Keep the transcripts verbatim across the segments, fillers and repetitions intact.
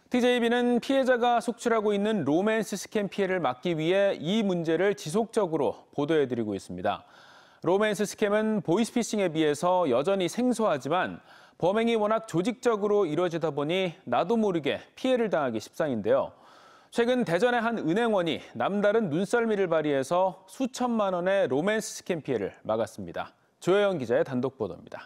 티제이비는 피해자가 속출하고 있는 로맨스 스캠 피해를 막기 위해 이 문제를 지속적으로 보도해드리고 있습니다. 로맨스 스캠은 보이스피싱에 비해서 여전히 생소하지만 범행이 워낙 조직적으로 이루어지다 보니 나도 모르게 피해를 당하기 십상인데요. 최근 대전의 한 은행원이 남다른 눈썰미를 발휘해서 수천만 원의 로맨스 스캠 피해를 막았습니다. 조혜영 기자의 단독 보도입니다.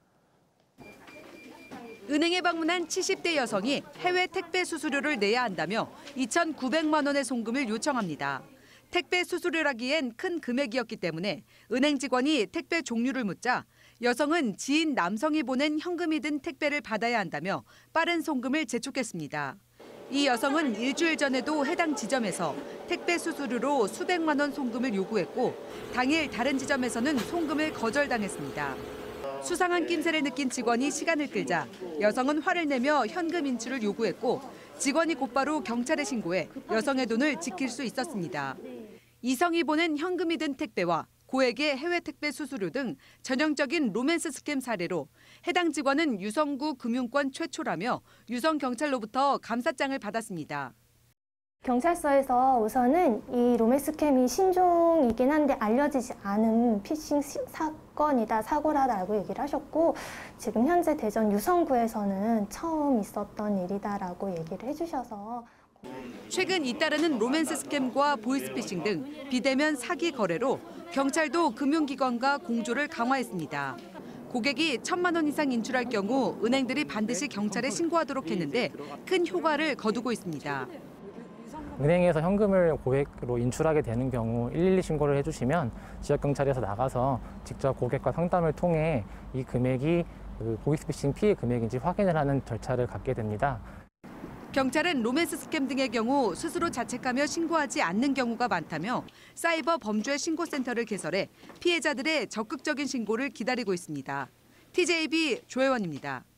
은행에 방문한 칠십 대 여성이 해외 택배 수수료를 내야 한다며 이천구백만 원의 송금을 요청합니다. 택배 수수료라기엔 큰 금액이었기 때문에 은행 직원이 택배 종류를 묻자 여성은 지인 남성이 보낸 현금이 든 택배를 받아야 한다며 빠른 송금을 재촉했습니다. 이 여성은 일주일 전에도 해당 지점에서 택배 수수료로 수백만 원 송금을 요구했고 당일 다른 지점에서는 송금을 거절당했습니다. 수상한 낌새를 느낀 직원이 시간을 끌자 여성은 화를 내며 현금 인출을 요구했고 직원이 곧바로 경찰에 신고해 여성의 돈을 지킬 수 있었습니다. 이성이 보낸 현금이 든 택배와 고액의 해외 택배 수수료 등 전형적인 로맨스 스캠 사례로 해당 직원은 유성구 금융권 최초라며 유성경찰로부터 감사장을 받았습니다. 경찰서에서 우선은 이 로맨스 스캠이 신종이긴 한데 알려지지 않은 피싱 사건이다, 사고라고 얘기를 하셨고 지금 현재 대전 유성구에서는 처음 있었던 일이다라고 얘기를 해주셔서 최근 잇따르는 로맨스 스캠과 보이스피싱 등 비대면 사기 거래로 경찰도 금융기관과 공조를 강화했습니다. 고객이 천만 원 이상 인출할 경우 은행들이 반드시 경찰에 신고하도록 했는데 큰 효과를 거두고 있습니다. 은행에서 현금을 고액으로 인출하게 되는 경우 일일이 신고를 해주시면 지역경찰에서 나가서 직접 고객과 상담을 통해 이 금액이 그 보이스피싱 피해 금액인지 확인을 하는 절차를 갖게 됩니다. 경찰은 로맨스 스캠 등의 경우 스스로 자책하며 신고하지 않는 경우가 많다며 사이버 범죄 신고센터를 개설해 피해자들의 적극적인 신고를 기다리고 있습니다. 티제이비 조혜원입니다.